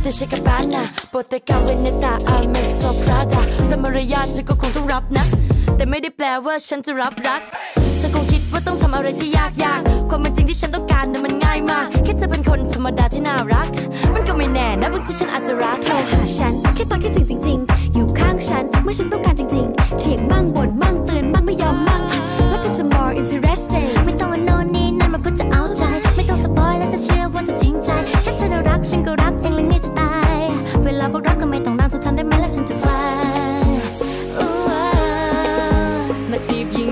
ใช้กับบ้านนะโปรเตกาเวนตาอาเมโซพราดาแต่มารยาทฉันก็คงต้องรับนะแต่ไม่ได้แปลว่าฉันจะรับรักฉันคงคิดว่าต้องทำอะไรที่ยากความเป็นจริงที่ฉันต้องการนั้นมันง่ายมากแค่จะเป็นคนธรรมดาที่น่ารักมันก็ไม่แน่นะบางทีฉันอาจจะรักโทรหาฉันแค่ตอนคิดถึงจริงๆอยู่ข้างฉันเมื่อฉันต้องการจริงๆเถียงบ้างบ่นบ้างเตือนบ้างไม่ยอมบ้างแล้วถ้าจะ more interesting ไม่ต้องเอาโน่นนี่นั่นมาเพื่อจะเอาใจไม่ต้องสปอยแล้วจะเชื่อว่าเธอจริงใจแค่เธอน่ารักฉันก็รักเองและง่ายจะตายเวลาบอกรักก็ไม่ต้องนานทุกทันได้ไหมและฉันจะ fly มาจีบ